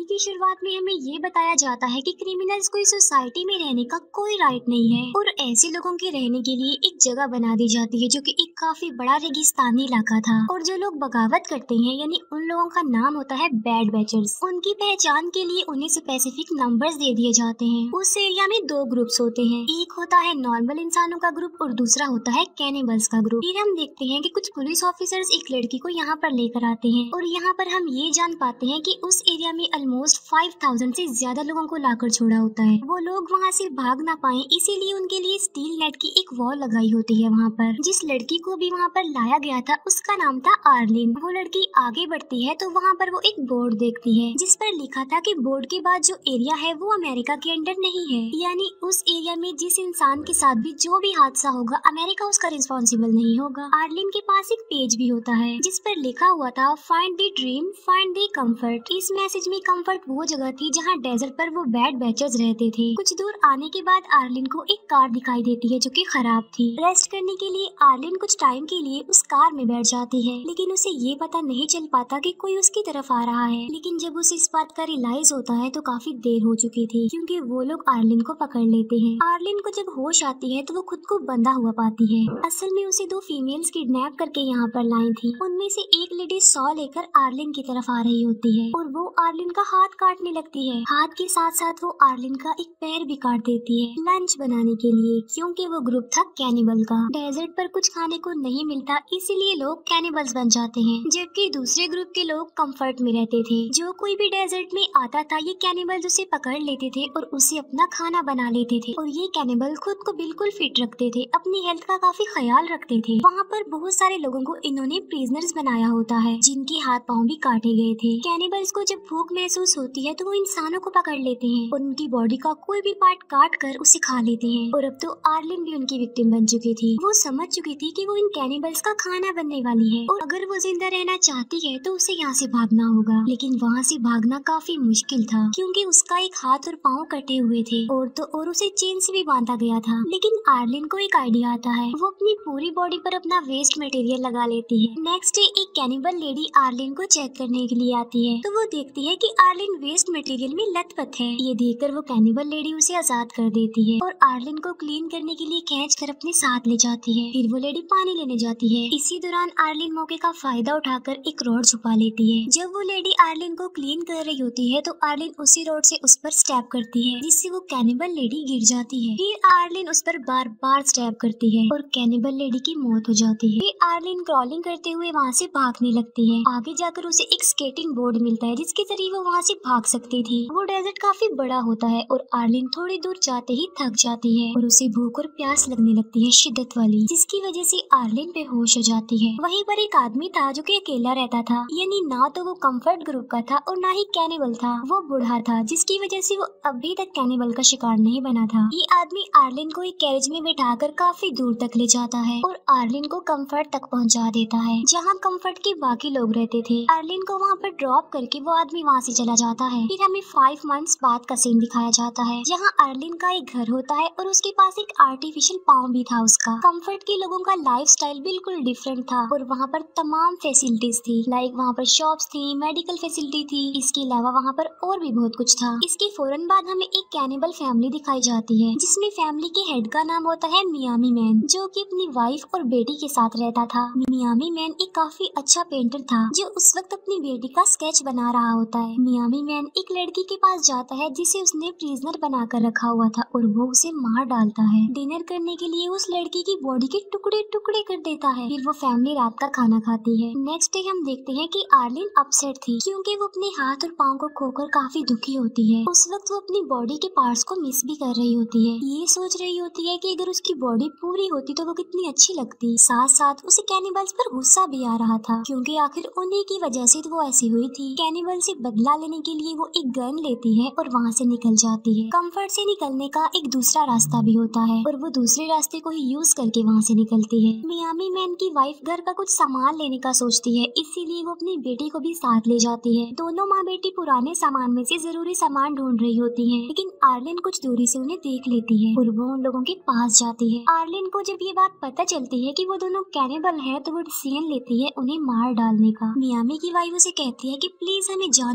की शुरुआत में हमें ये बताया जाता है कि क्रिमिनल्स को इस सोसाइटी में रहने का कोई राइट नहीं है और ऐसे लोगों के रहने के लिए एक जगह बना दी जाती है जो कि एक काफी बड़ा रेगिस्तानी इलाका था। और जो लोग बगावत करते हैं यानी उन लोगों का नाम होता है बैड बैचर्स। उनकी पहचान के लिए उन्हें स्पेसिफिक नंबर्स दे दिए जाते हैं। उस एरिया में दो ग्रुप्स होते हैं, एक होता है नॉर्मल इंसानों का ग्रुप और दूसरा होता है कैनिबल्स का ग्रुप। फिर हम देखते हैं कि कुछ पुलिस ऑफिसर्स एक लड़की को यहाँ पर लेकर आते हैं और यहाँ पर हम ये जान पाते हैं कि उस एरिया में ऑलमोस्ट 5000 से ज्यादा लोगों को लाकर छोड़ा होता है। वो लोग वहाँ से भाग ना पाए इसीलिए उनके लिए स्टील नेट की एक वॉल लगाई होती है वहाँ पर। जिस लड़की को भी वहाँ पर लाया गया था उसका नाम था आर्लिन। वो लड़की आगे बढ़ती है तो वहाँ पर वो एक बोर्ड देखती है जिस पर लिखा था कि बोर्ड के बाद जो एरिया है वो अमेरिका के अंडर नहीं है, यानी उस एरिया में जिस इंसान के साथ भी जो भी हादसा होगा अमेरिका उसका रिस्पॉन्सिबल नहीं होगा। आर्लिन के पास एक पेज भी होता है जिस पर लिखा हुआ था find the dream find the comfort. इस मैसेज में कंफर्ट वो जगह थी जहाँ डेजर्ट पर वो बैड बैचर्स रहते थे। कुछ दूर आने के बाद आर्लिन को एक कार दिखाई देती है जो कि खराब थी। रेस्ट करने के लिए आर्लिन कुछ टाइम के लिए उस कार में बैठ जाती है, लेकिन उसे ये पता नहीं चल पाता कि कोई उसकी तरफ आ रहा है। लेकिन जब उसे इस बात का रियलाइज होता है तो काफी देर हो चुकी थी क्योंकि वो लोग आर्लिन को पकड़ लेते हैं। आर्लिन को जब होश आती है तो वो खुद को बंधा हुआ पाती है। असल में उसे दो फीमेल्स किडनैप करके यहाँ पर लाई थी। उनमें से एक लेडी सॉ लेकर आर्लिन की तरफ आ रही होती है और वो आर्लिन का हाथ काटने लगती है। हाथ के साथ साथ वो आर्लिन का एक पैर भी काट देती है लंच बनाने के लिए, क्योंकि वो ग्रुप था कैनिबल का। डेजर्ट पर कुछ खाने को नहीं मिलता इसीलिए लोग कैनिबल्स बन जाते हैं, जबकि दूसरे ग्रुप के लोग कंफर्ट में रहते थे। जो कोई भी डेजर्ट में आता था ये कैनिबल्स उसे पकड़ लेते थे और उसे अपना खाना बना लेते थे। और ये कैनिबल खुद को बिल्कुल फिट रखते थे, अपनी हेल्थ का काफी ख्याल रखते थे। वहाँ पर बहुत सारे लोगों को इन्होंने प्रिजनर्स बनाया होता है जिनके हाथ पाँव भी काटे गए थे। कैनिबल्स को जब भूख महसूस होती है तो वो इंसानों को पकड़ लेते हैं और उनकी बॉडी का कोई भी पार्ट काट कर उसे खा लेते हैं। और अब तो आर्लिन भी उनकी विक्टिम बन चुकी थी। वो समझ चुकी थी कि वो इन कैनिबल्स का खाना बनने वाली है और अगर वो जिंदा रहना चाहती है तो उसे यहाँ से भागना होगा। लेकिन वहाँ से भागना काफी मुश्किल था क्योंकि उसका एक हाथ और पाँव कटे हुए थे और उसे चेन से भी बांधा गया था। लेकिन आर्लिन को एक आइडिया आता है, वो अपनी पूरी बॉडी पर अपना वेस्ट मटेरियल लगा लेती है। नेक्स्ट डे एक कैनिबल लेडी आर्लिन को चेक करने के लिए आती है तो वो देखती है कि आर्लिन वेस्ट मटेरियल में लथपथ है। ये देखकर वो कैनिबल लेडी उसे आजाद कर देती है और आर्लिन को क्लीन करने के लिए खींच कर अपने साथ ले जाती है। फिर वो लेडी पानी लेने जाती है। इसी दौरान आर्लिन मौके का फायदा उठाकर एक रॉड छुपा लेती है। जब वो लेडी आर्लिन को क्लीन कर रही होती है तो आर्लिन उसी रॉड से उस पर स्टैब करती है जिससे वो कैनिबल लेडी गिर जाती है। फिर आर्लिन उस पर बार बार स्टैब करती है और कैनिबल लेडी की मौत हो जाती है। फिर आर्लिन क्रॉलिंग करते हुए वहाँ से भागने लगती है। आगे जाकर उसे एक स्केटिंग बोर्ड मिलता है जिसके जरिए वो वहाँ से भाग सकती थी। वो डेजर्ट काफी बड़ा होता है और आर्लिन थोड़ी दूर जाते ही थक जाती है और उसे भूख और प्यास लगने लगती है शिद्दत वाली, जिसकी वजह से आर्लिन बेहोश हो जाती है। वहीं पर एक आदमी था जो कि अकेला रहता था, यानी ना तो वो कंफर्ट ग्रुप का था और ना ही कैनिबल था। वो बूढ़ा था जिसकी वजह से वो अभी तक कैनिबल का शिकार नहीं बना था। ये आदमी आर्लिन को एक कैरेज में बिठाकर काफी दूर तक ले जाता है और आर्लिन को कंफर्ट तक पहुंचा देता है जहां कंफर्ट के बाकी लोग रहते थे। आर्लिन को वहां पर ड्रॉप करके वो आदमी वहां से चला जाता है। फिर हमें 5 मंथ्स बाद का सीन दिखाया जाता है जहां आर्लिन का एक घर होता है और उसके पास एक आर्टिफिशियल पाँव भी था उसका। कंफर्ट के लोगों का लाइफस्टाइल बिल्कुल डिफरेंट था और वहाँ पर तमाम फैसिलिटीज थी, लाइक वहाँ पर शॉप्स थी, मेडिकल फैसिलिटी थी। इसके अलावा वहाँ पर और भी बहुत कुछ था। इसके फौरन बाद हमें एक कैनिबल फैमिली दिखाई जाती है जिसमें फैमिली के हेड का नाम होता है मियामी मैन, जो कि अपनी वाइफ और बेटी के साथ रहता था। मियामी मैन एक काफी अच्छा पेंटर था जो उस वक्त अपनी बेटी का स्केच बना रहा होता है। मियामी मैन एक लड़की के पास जाता है जिसे उसने प्रिजनर बनाकर रखा हुआ था और वो उसे मार डालता है। डिनर करने के लिए उस लड़की की बॉडी के टुकड़े टुकड़े कर देता है। फिर वो फैमिली रात का खाना खाती है। नेक्स्ट डे हम देखते हैं कि आर्लिन अपसेट थी क्योंकि वो अपने हाथ और पाँव को खोकर काफी दुखी होती है। उस वक्त वो अपनी बॉडी के पार्ट्स को मिस भी कर रही होती है। ये सोच रही होती है कि अगर उसकी बॉडी पूरी होती तो वो कितनी अच्छी लगती। साथ साथ उसे कैनिबल्स पर गुस्सा भी आ रहा था क्योंकि आखिर उन्हीं की वजह से तो वो ऐसी हुई थी। कैनिबल से बदला लेने के लिए वो एक गन लेती है और वहाँ से निकल जाती है। कंफर्ट से निकलने का एक दूसरा रास्ता भी होता है और वो दूसरे रास्ते को ही यूज करके वहाँ से निकलती है। मियामी मैन की वाइफ घर का कुछ सामान लेने का सोचती है, इसीलिए वो अपनी बेटी को भी साथ ले जाती है। दोनों माँ बेटी पुराने सामान में से जरूरी सामान ढूंढ रही होती है, लेकिन आर्लिन कुछ दूरी से उन्हें देख लेती है और वो उन लोगों के पास जाती है। आर्लिन को जब ये बात पता चलती है कि वो दोनों कैनिबल है तो वो डिसीजन लेती है उन्हें मार डालने का। मियामी की वाइफ उसे कहती है कि प्लीज हमें जाने दो, हम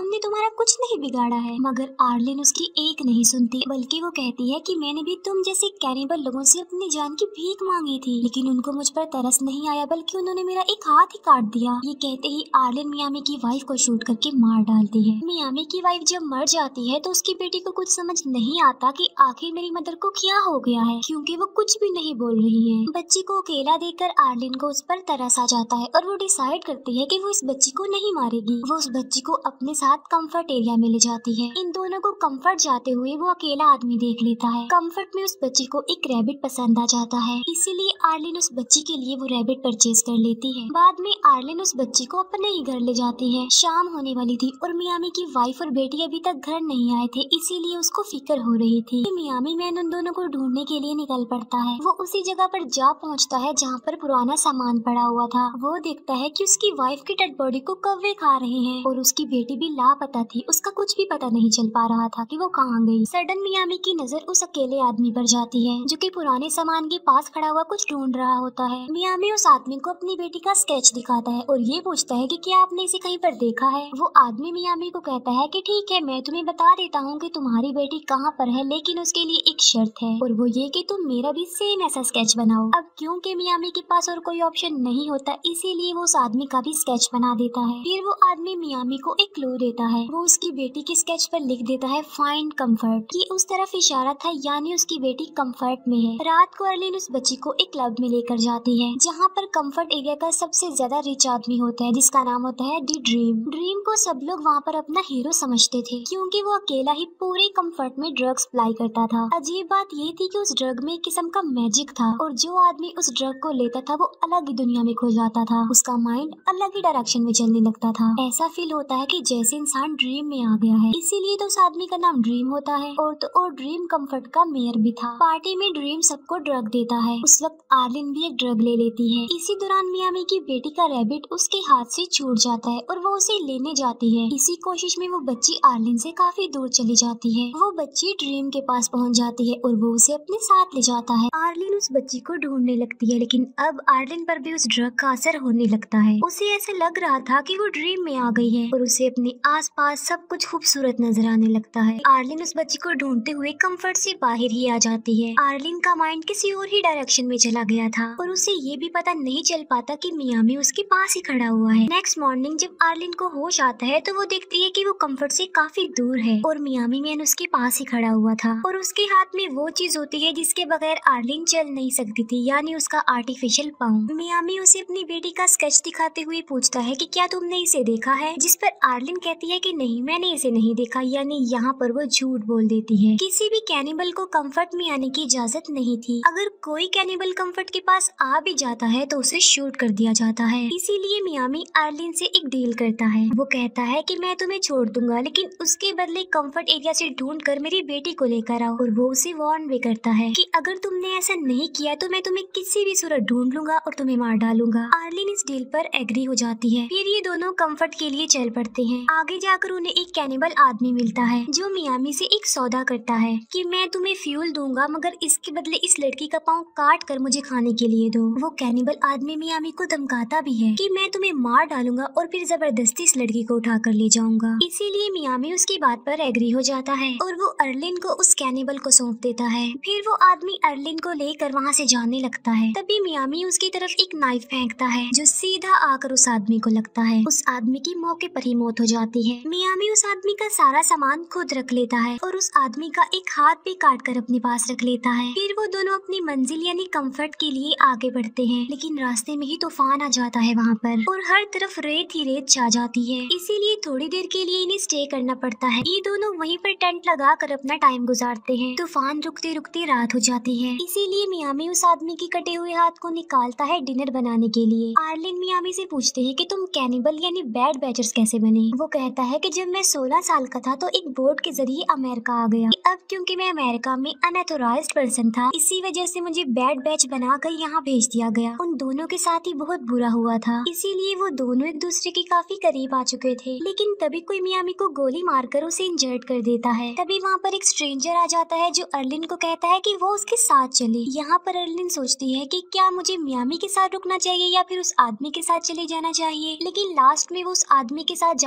हमने तुम्हारा कुछ नहीं बिगाड़ा है। मगर आर्लिन उसकी एक नहीं सुनती, बल्कि वो कहती है कि मैंने भी तुम जैसे कैनिबल लोगों से अपनी जान की भीख मांगी थी, लेकिन उनको मुझ पर तरस नहीं आया, बल्कि उन्होंने मेरा एक हाथ ही काट दिया। ये कहते ही आर्लिन मियामी की वाइफ को शूट करके मार डालती है। मियामी की वाइफ जब मर जाती है तो उसकी बेटी को कुछ समझ नहीं आता कि आखिर मेरी मदर को क्या हो गया है, क्योंकि वो कुछ भी नहीं बोल रही है। बच्ची को अकेला देखकर आर्लिन को उस पर तरस आ जाता है और वो डिसाइड करती है कि वो इस बच्ची को नहीं मारेगी। वो उस बच्ची को अपने साथ कंफर्ट एरिया में ले जाती है। इन दोनों को कंफर्ट जाते हुए वो अकेला आदमी देख लेता है। कंफर्ट में उस बच्ची को एक रैबिट पसंद आ जाता है, इसीलिए आर्लिन उस बच्ची के लिए वो रैबिट परचेज कर लेती है। बाद में आर्लिन उस बच्ची को अपने ही घर ले जाती है। शाम होने वाली थी और मियामी की वाइफ और बेटी अभी तक घर नहीं आए थे, इसीलिए उसको फिक्र हो रही थी। मियामी मैन उन दोनों को ढूंढने के लिए निकल पड़ता है। वो उसी जगह पर जा पहुंचता है जहाँ पर पुराना सामान पड़ा हुआ था। वो देखता है कि उसकी वाइफ की डेड बॉडी को कौवे खा रहे हैं और उसकी बेटी भी लापता थी। उसका कुछ भी पता नहीं चल पा रहा था कि वो कहाँ गई। सडन मियामी की नजर उस अकेले आदमी पर जाती है जो कि पुराने सामान के पास खड़ा हुआ कुछ ढूंढ रहा होता है। मियामी उस आदमी को अपनी बेटी का स्केच दिखाता है और ये पूछता है कि क्या आपने इसे कहीं पर देखा है। वो आदमी मियामी को कहता है कि ठीक है, मैं तुम्हें बता देता हूँ कि तुम्हारी बेटी कहाँ पर है, लेकिन उसके लिए एक शर्त है और वो ये कि तुम मेरा भी सेम ऐसा स्केच बनाओ। अब क्योंकि मियामी के पास और कोई ऑप्शन नहीं होता, इसीलिए वो उस आदमी का भी स्केच बना देता है। फिर वो आदमी मियामी को एक क्लू देता है। वो उसकी बेटी के स्केच पर लिख देता है फाइंड कंफर्ट। ये उस तरफ इशारा था, यानी उसकी बेटी कंफर्ट में है। रात को अर्लिन उस बच्ची को एक क्लब में लेकर जाती है जहाँ पर कंफर्ट एरिया का सबसे ज्यादा रिच आदमी होता है, जिसका नाम होता है डी ड्रीम। ड्रीम को सब लोग वहाँ पर अपना हीरो समझते थे, क्योंकि वो अकेला ही पूरे कंफर्ट में ड्रग्स सप्लाई करता था। अजीब बात ये थी कि उस ड्रग में एक किस्म का मैजिक था और जो आदमी उस ड्रग को लेता था वो अलग ही दुनिया में खो जाता था। उसका माइंड अलग ही डायरेक्शन में चलने लगता था। ऐसा फील होता है कि जैसे इंसान ड्रीम में आ गया है, इसीलिए तो उस आदमी का नाम ड्रीम होता है। और ड्रीम कंफर्ट का मेयर भी था। पार्टी में ड्रीम सबको ड्रग देता है। उस वक्त आर्लिन भी एक ड्रग ले लेती है। इसी दौरान मियामी की बेटी का रैबिट उसके हाथ से छूट जाता है और वो उसे लेने जाती है। इसी कोशिश में वो बच्ची आर्लिन से काफी दूर चली जाती है। वो बच्ची ड्रीम के पास पहुंच जाती है और वो उसे अपने साथ ले जाता है। आर्लिन उस बच्ची को ढूंढने लगती है, लेकिन अब आर्लिन पर भी उस ड्रग का असर होने लगता है। उसे ऐसा लग रहा था कि वो ड्रीम में आ गई है और उसे अपने आसपास सब कुछ खूबसूरत नजर आने लगता है। आर्लिन उस बच्ची को ढूंढते हुए कंफर्ट से बाहर ही आ जाती है। आर्लिन का माइंड किसी और ही डायरेक्शन में चला गया था और उसे ये भी पता नहीं चल पाता कि मियामी उसके पास ही खड़ा हुआ है। नेक्स्ट मॉर्निंग जब आर्लिन को होश आता है तो वो देखती है कि वो कंफर्ट से काफी दूर है और मियामी मैन उसके पास ही खड़ा हुआ था और उसके हाथ में वो चीज होती है जिसके बगैर आर्लिन चल नहीं सकती थी, यानी उसका आर्टिफिशियल पाँव। मियामी उसे अपनी बेटी का स्केच दिखाते हुए पूछता है कि क्या तुमने इसे देखा है, जिस पर आर्लिन कहती है कि नहीं, मैंने इसे नहीं देखा। यानी यहाँ पर वो झूठ बोल देती है। किसी भी कैनिबल को कंफर्ट में आने की इजाजत नहीं थी। अगर कोई कैनिबल कंफर्ट के पास आ भी जाता है तो उसे शूट कर दिया जाता है। इसीलिए मियामी आर्लिन से एक डील करता है। वो कहता है कि मैं तुम्हें छोड़ दूंगा, लेकिन उसके बदले कंफर्ट एरिया से ढूंढ कर मेरी बेटी को लेकर आओ। और वो उसे वार्न भी करता है कि अगर तुमने ऐसा नहीं किया तो मैं तुम्हें किसी भी सूरत ढूंढ लूंगा और तुम्हें मार डालूंगा। आर्लिन इस डील पर एग्री हो जाती है। फिर ये दोनों कंफर्ट के लिए चल पड़ते हैं। आगे जाकर उन्हें एक कैनिबल आदमी मिलता है जो मियामी से एक सौदा करता है कि मैं तुम्हें फ्यूल दूंगा, मगर इसके बदले इस लड़की का पाँव काट कर मुझे खाने के लिए दो। वो कैनिबल आदमी मियामी को धमकाता भी है कि मैं तुम्हें मार डालूंगा और फिर जबरदस्ती इस लड़की को उठा कर ले जाऊंगा। इसीलिए मियामी उसकी बात पर एग्री हो जाता है और वो अर्लिन को उस कैनिबल को सौंप देता है। फिर वो आदमी अर्लिन को लेकर वहाँ से जाने लगता है। तभी मियामी उसकी तरफ एक नाइफ फेंकता है जो सीधा आकर उस आदमी को लगता है। उस आदमी की मौके पर ही मौत हो जाती है। मियामी उस आदमी का सारा सामान खुद रख लेता है और उस आदमी का एक हाथ भी काट कर अपने पास रख लेता है। फिर वो दोनों अपनी मंजिल यानी कंफर्ट के लिए आगे बढ़ते हैं, लेकिन रास्ते में ही तूफान आ जाता है वहाँ पर और हर तरफ रेत ही रेत छा जाती है। इसीलिए थोड़ी देर के लिए इन्हें स्टे करना पड़ता है। ये दोनों वहीं पर टेंट लगा कर अपना टाइम गुजारते हैं। तूफान रुकते रुकते रात हो जाती है। इसीलिए मियामी उस आदमी के कटे हुए हाथ को निकालता है डिनर बनाने के लिए। आर्लिन मियामी से पूछते हैं कि तुम कैनिबल यानी बैड बैचर्स कैसे बने। वो कहता है कि जब मैं 16 साल का था तो एक बोट के जरिए अमेरिका आ गया। अब क्योंकि मैं अमेरिका में अनऑथोराइज्ड पर्सन था, इसी वजह से मुझे बैड बैच बनाकर यहाँ भेज दिया गया। उन दोनों के साथ ही बहुत बुरा हुआ था, इसीलिए वो दोनों एक दूसरे के काफी करीब आ चुके थे। लेकिन तभी कोई मियामी को गोली मारकर उसे इंजर्ड कर देता है। तभी वहाँ पर एक स्ट्रेंजर आ जाता है जो अर्लिन को कहता है कि वो उसके साथ चले। यहाँ पर अर्लिन सोचती है कि क्या मुझे मियामी के साथ रुकना चाहिए या फिर उस आदमी के साथ चले जाना चाहिए, लेकिन लास्ट में वो उस आदमी के साथ जाने को ही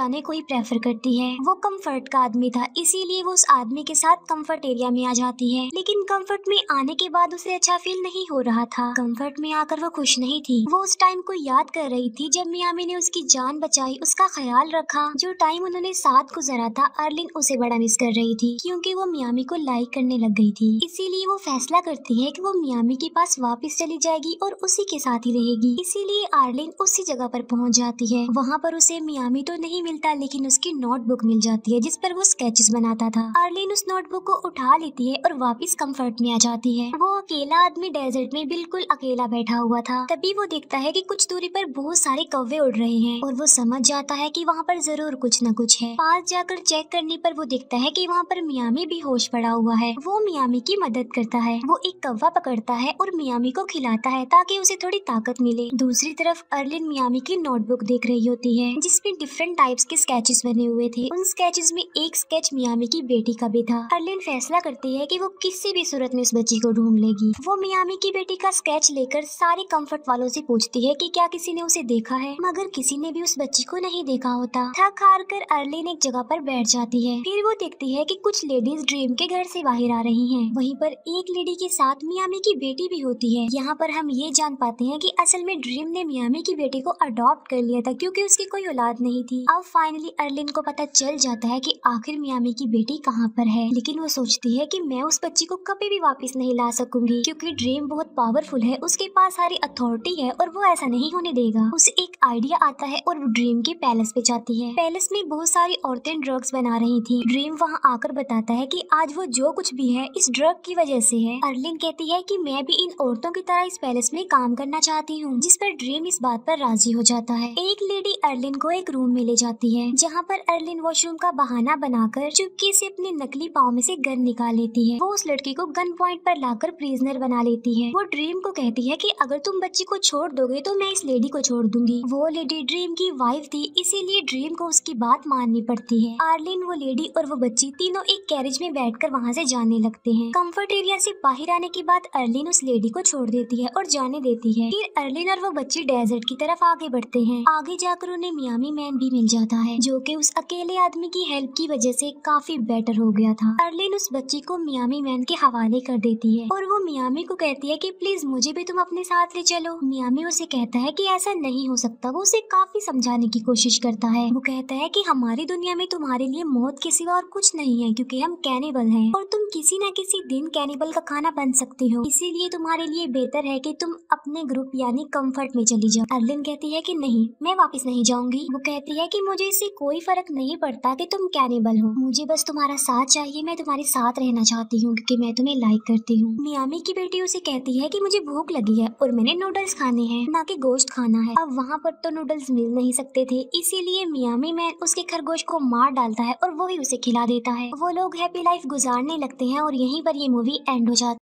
प्रेफर करती है। वो कंफर्ट का आदमी था, इसीलिए वो उस आदमी के साथ कंफर्ट एरिया में आ जाती है। लेकिन कंफर्ट में आने के बाद उसे अच्छा फील नहीं हो रहा था। कंफर्ट में आकर वो खुश नहीं थी। वो उस टाइम को याद कर रही थी जब मियामी ने उसकी जान बचाई, उसका ख्याल रखा। जो टाइम उन्होंने साथ गुजारा था, अर्लिन उसे बड़ा मिस कर रही थी क्योंकि वो मियामी को लाइक करने लग गई थी। इसीलिए वो फैसला करती है कि वो मियामी के पास वापस चली जाएगी और उसी के साथ ही रहेगी। इसीलिए अर्लिन उसी जगह पर पहुंच जाती है। वहाँ पर उसे मियामी तो नहीं मिलता, लेकिन उसकी नोटबुक मिल जाती है जिस पर वो स्केचेस बनाता था। अर्लिन उस नोटबुक को उठा लेती है और वापस कंफर्ट में आ जाती है। वो अकेला आदमी डेजर्ट में बिल्कुल अकेला बैठा हुआ था। तभी वो देखता है कि कुछ दूरी पर बहुत सारे कौवे उड़ रहे हैं और वो समझ जाता है कि वहाँ पर जरूर कुछ न कुछ है। पास जाकर चेक करने पर वो देखता है कि वहाँ पर मियामी भी होश पड़ा हुआ है। वो मियामी की मदद करता है। वो एक कौवा पकड़ता है और मियामी को खिलाता है ताकि उसे थोड़ी ताकत मिले। दूसरी तरफ अर्लिन मियामी की नोटबुक देख रही होती है जिसमें डिफरेंट टाइप्स के स्केचेस बने हुए थे। उन स्केचेस में एक स्केच मियामी की बेटी का भी था। अर्लिन फैसला करती है कि वो किसी भी सूरत में उस बच्ची को ढूंढ लेगी। वो मियामी की बेटी का स्केच लेकर सारे कंफर्ट वालों से पूछती है कि क्या किसी ने उसे देखा है, मगर किसी ने भी उस बच्ची को नहीं देखा होता। थक हार कर अर्लिन एक जगह पर बैठ जाती है। फिर वो देखती है कि कुछ लेडीज ड्रीम के घर से बाहर आ रही हैं। वहीं पर एक लेडी के साथ मियामी की बेटी भी होती है। यहाँ पर हम ये जान पाते हैं कि असल में ड्रीम ने मियामी की बेटी को अडॉप्ट कर लिया था क्योंकि उसकी कोई औलाद नहीं थी। अब फाइनली अर्लिन को पता चल जाता है कि आखिर मियामी की बेटी कहाँ पर है, लेकिन वो सोचती है कि मैं उस बच्ची को कभी भी वापस नहीं ला सकूंगी क्योंकि ड्रीम बहुत पावरफुल है, उसके पास सारी अथॉरिटी है और वो ऐसा नहीं होने देगा। उसे एक आइडिया आता है और वो ड्रीम के पैलेस पे जाती है। पैलेस में बहुत सारी औरतें ड्रग्स बना रही थी। ड्रीम वहाँ आकर बताता है कि आज वो जो कुछ भी है इस ड्रग की वजह से है। अर्लिन कहती है कि मैं भी इन औरतों की तरह इस पैलेस में काम करना चाहती हूँ, जिस पर ड्रीम इस बात पर राजी हो जाता है। एक लेडी अर्लिन को एक रूम में ले जाती है जहाँ पर अर्लिन वॉशरूम का बहाना बनाकर चुपके से अपने नकली पाँव में से गन निकाल लेती है। वो उस लड़की को गन पॉइंट पर लाकर प्रिजनर बना लेती है। वो ड्रीम को कहती है कि अगर तुम बच्ची को छोड़ दोगे तो मैं इस लेडी को छोड़ दूंगी। वो लेडी ड्रीम की वाइफ थी, इसीलिए ड्रीम को उसकी बात माननी पड़ती है। अर्लिन, वो लेडी और वो बच्ची तीनों एक कैरेज में बैठकर वहाँ से जाने लगते हैं। कंफर्ट एरिया से बाहर आने के बाद अर्लिन उस लेडी को छोड़ देती है और जाने देती है। फिर अर्लिन और वो बच्ची डेजर्ट की तरफ आगे बढ़ते हैं। आगे जाकर उन्हें मियामी मैन भी मिल जाता है जो कि उस अकेले आदमी की हेल्प की वजह से काफी बेटर हो गया था। अर्लिन उस बच्ची को मियामी मैन के हवाले कर देती है और वो मियामी को कहती है कि प्लीज मुझे भी तुम अपने साथ ले चलो। मियामी उसे कहता है कि ऐसा नहीं हो सकता। वो उसे काफी समझाने की कोशिश करता है। वो कहता है कि हमारी दुनिया में तुम्हारे लिए मौत के सिवा और कुछ नहीं है क्योंकि हम कैनिबल हैं और तुम किसी न किसी दिन कैनिबल का खाना बन सकते हो, इसीलिए तुम्हारे लिए बेहतर है कि तुम अपने ग्रुप यानी कंफर्ट में चली जाओ। अर्लिन कहती है कि नहीं, मैं वापस नहीं जाऊंगी। वो कहती है कि मुझे इससे कोई फर्क नहीं पड़ता कि तुम कैनिबल हो, मुझे बस तुम्हारा साथ चाहिए। मैं तुम्हारे साथ रहना चाहती हूँ क्योंकि मैं तुम्हें लाइक करती हूँ। मियामी की बेटी उसे कहती है कि मुझे भूख लगी है और मैंने नूडल्स खाने हैं, ना कि गोश्त खाना है। अब वहाँ पर तो नूडल्स मिल नहीं सकते थे, इसीलिए मियामी मैन उसके खरगोश को मार डालता है और वो ही उसे खिला देता है। वो लोग हैप्पी लाइफ गुजारने लगते हैं और यहीं पर ये मूवी एंड हो जाती है।